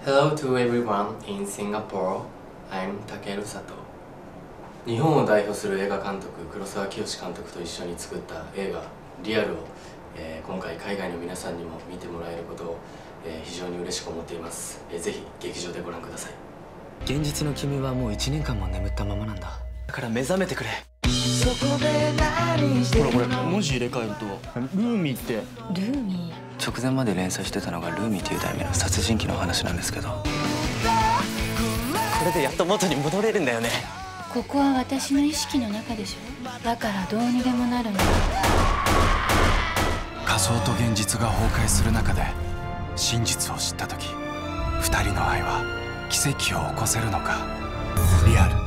Hello to everyone in Singapore. I'm Takeru Sato. 日本を代表する映画監督黒沢清監督と一緒に作った映画「リアル」を、今回海外の皆さんにも見てもらえることを、非常に嬉しく思っています。ぜひ劇場でご覧ください。 現実の君はもう1年間も眠ったままなんだ。だから目覚めてくれ。 ほらこれ文字入れ替えるとルーミーって。 ルーミー。直前まで連載してたのがルーミーという題名の殺人鬼の話なんですけど、これでやっと元に戻れるんだよね。 ここは私の意識の中でしょ。だからどうにでもなるの。 仮想と現実が崩壊する中で真実を知った時、2人の愛は奇跡を起こせるのか。リアル。